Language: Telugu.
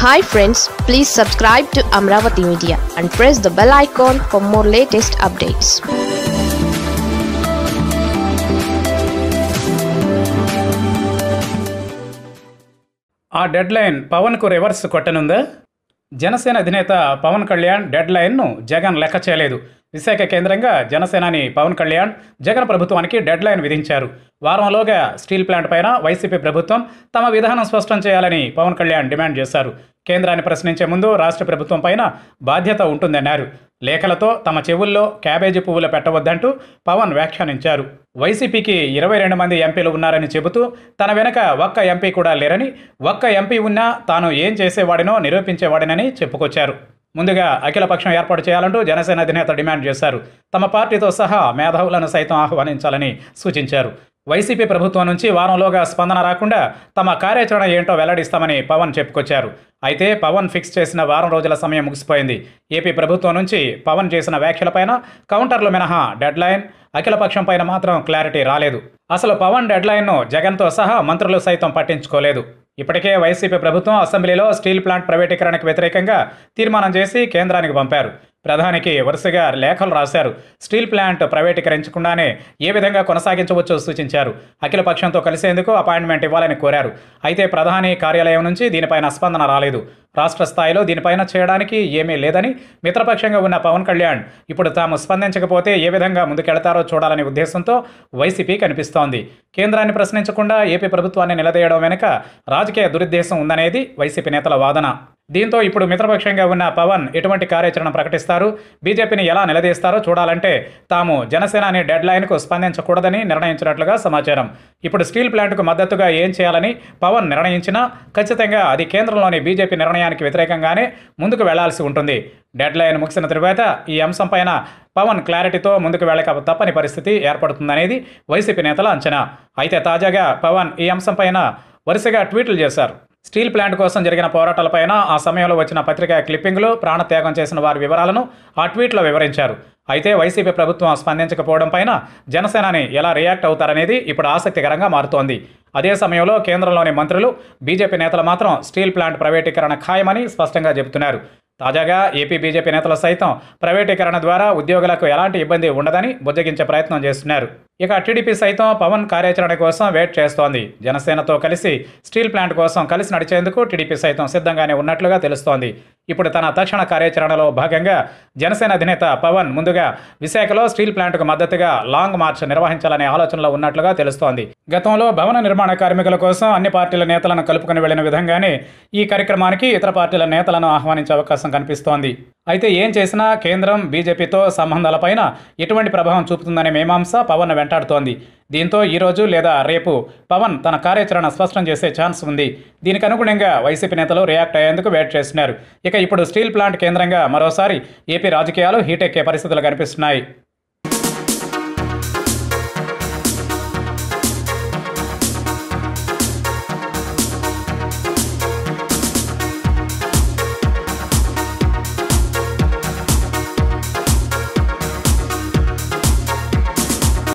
Hi friends, please subscribe to Amaravathi Media and press the bell icon for more latest updates. ఆ డెడ్ లైన్ పవన్ కు రివర్స్ కొట్టనుందా? జనసేన అధినేత పవన్ కళ్యాణ్ డెడ్ లైన్ను జగన్ లెక్క చేయలేదు. విశాఖ కేంద్రంగా జనసేనాని పవన్ కళ్యాణ్ జగన్ ప్రభుత్వానికి డెడ్ లైన్ విధించారు. వారంలోగా స్టీల్ ప్లాంట్ పైన వైసీపీ ప్రభుత్వం తమ విధానం స్పష్టం చేయాలని పవన్ కళ్యాణ్ డిమాండ్ చేశారు. కేంద్రాన్ని ప్రశ్నించే ముందు రాష్ట్ర ప్రభుత్వం పైన బాధ్యత ఉంటుందన్నారు. లేఖలతో తమ చెవుల్లో క్యాబేజీ పువ్వులు పెట్టవద్దంటూ పవన్ వ్యాఖ్యానించారు. వైసీపీకి 22 మంది ఎంపీలు ఉన్నారని చెబుతూ తన వెనక ఒక్క ఎంపీ కూడా లేరని, ఒక్క ఎంపీ ఉన్నా తాను ఏం చేసేవాడినో నిరూపించేవాడినని చెప్పుకొచ్చారు. ముందుగా అఖిలపక్షం ఏర్పాటు చేయాలంటూ జనసేన అధినేత డిమాండ్ చేశారు. తమ పార్టీతో సహా మేధావులను సైతం ఆహ్వానించాలని సూచించారు. వైసీపీ ప్రభుత్వం నుంచి వారంలోగా స్పందన రాకుండా తమ కార్యాచరణ ఏంటో వెల్లడిస్తామని పవన్ చెప్పుకొచ్చారు. అయితే పవన్ ఫిక్స్ చేసిన వారం రోజుల సమయం ముగిసిపోయింది. ఏపీ ప్రభుత్వం నుంచి పవన్ చేసిన వ్యాఖ్యలపైన కౌంటర్లు మినహా డెడ్ లైన్, అఖిలపక్షం పైన మాత్రం క్లారిటీ రాలేదు. అసలు పవన్ డెడ్ లైన్ను జగన్తో సహా మంత్రులు సైతం పట్టించుకోలేదు. ఇప్పటికే వైసీపీ ప్రభుత్వం అసెంబ్లీలో స్టీల్ ప్లాంట్ ప్రైవేటీకరణకు వ్యతిరేకంగా తీర్మానం చేసి కేంద్రానికి పంపారు. ప్రధానికి వరుసగా లేఖలు రాశారు. స్టీల్ ప్లాంట్ ప్రైవేటీకరించకుండానే ఏ విధంగా కొనసాగించవచ్చో సూచించారు. అఖిలపక్షంతో కలిసేందుకు అపాయింట్మెంట్ ఇవ్వాలని కోరారు. అయితే ప్రధాని కార్యాలయం నుంచి దీనిపైన స్పందన రాలేదు. రాష్ట్ర స్థాయిలో దీనిపైన చేయడానికి ఏమీ లేదని మిత్రపక్షంగా ఉన్న పవన్ కళ్యాణ్ ఇప్పుడు తాము స్పందించకపోతే ఏ విధంగా ముందుకెళతారో చూడాలనే ఉద్దేశంతో వైసీపీ కనిపిస్తోంది. కేంద్రాన్ని ప్రశ్నించకుండా ఏపీ ప్రభుత్వాన్ని నిలదీయడం వెనుక రాజకీయ దురుద్దేశం ఉందనేది వైసీపీ నేతల వాదన. దీంతో ఇప్పుడు మిత్రపక్షంగా ఉన్న పవన్ ఎటువంటి కార్యాచరణ ప్రకటిస్తారు, బీజేపీని ఎలా నిలదీస్తారో చూడాలంటే తాము జనసేన అనే డెడ్ లైన్కు స్పందించకూడదని నిర్ణయించినట్లుగా సమాచారం. ఇప్పుడు స్టీల్ ప్లాంట్కు మద్దతుగా ఏం చేయాలని పవన్ నిర్ణయించినా ఖచ్చితంగా అది కేంద్రంలోని బీజేపీ నిర్ణయానికి వ్యతిరేకంగానే ముందుకు వెళ్లాల్సి ఉంటుంది. డెడ్ లైన్ ముగిసిన తరువాత ఈ అంశంపైన పవన్ క్లారిటీతో ముందుకు వెళ్ళక తప్పని పరిస్థితి ఏర్పడుతుందనేది వైసీపీ నేతల అంచనా. అయితే తాజాగా పవన్ ఈ అంశంపైన వరుసగా ట్వీట్లు చేశారు. స్టీల్ ప్లాంట్ కోసం జరిగిన పోరాటాలపైన, ఆ సమయంలో వచ్చిన పత్రికా క్లిప్పింగ్లు, ప్రాణత్యాగం చేసిన వారి వివరాలను ఆ ట్వీట్లో వివరించారు. అయితే వైసీపీ ప్రభుత్వం స్పందించకపోవడం పైన జనసేనాని ఎలా రియాక్ట్ అవుతారనేది ఇప్పుడు ఆసక్తికరంగా మారుతోంది. అదే సమయంలో కేంద్రంలోని మంత్రులు, బీజేపీ నేతలు మాత్రం స్టీల్ ప్లాంట్ ప్రైవేటీకరణ ఖాయమని స్పష్టంగా చెబుతున్నారు. తాజాగా ఏపీ బీజేపీ నేతలు సైతం ప్రైవేటీకరణ ద్వారా ఉద్యోగులకు ఎలాంటి ఇబ్బంది ఉండదని బుజ్జగించే ప్రయత్నం చేస్తున్నారు. ఇక టీడీపీ సైతం పవన్ కార్యాచరణ కోసం వెయిట్ చేస్తోంది. జనసేనతో కలిసి స్టీల్ ప్లాంట్ కోసం కలిసి నడిచేందుకు టీడీపీ సైతం సిద్ధంగానే ఉన్నట్లుగా తెలుస్తోంది. ఇప్పుడు తన తక్షణ కార్యాచరణలో భాగంగా జనసేన అధినేత పవన్ ముందుగా విశాఖలో స్టీల్ ప్లాంట్కు మద్దతుగా లాంగ్ మార్చ్ నిర్వహించాలనే ఆలోచనలో ఉన్నట్లుగా తెలుస్తోంది. గతంలో భవన నిర్మాణ కార్మికుల కోసం అన్ని పార్టీల నేతలను కలుపుకుని వెళ్లిన విధంగానే ఈ కార్యక్రమానికి ఇతర పార్టీల నేతలను ఆహ్వానించే అవకాశం కనిపిస్తోంది. అయితే ఏం చేసినా కేంద్రం బీజేపీతో సంబంధాలపైన ఎటువంటి ప్రభావం చూపుతుందనే మీమాంస పవన్ వెంటాడుతోంది. దీంతో ఈరోజు లేదా రేపు పవన్ తన కార్యాచరణ స్పష్టం చేసే ఛాన్స్ ఉంది. దీనికి అనుగుణంగా వైసీపీ నేతలు రియాక్ట్ అయ్యేందుకు వెయిట్ చేస్తున్నారు. ఇక ఇప్పుడు స్టీల్ ప్లాంట్ కేంద్రంగా మరోసారి ఏపీ రాజకీయాలు హీటెక్కే పరిస్థితులు కనిపిస్తున్నాయి.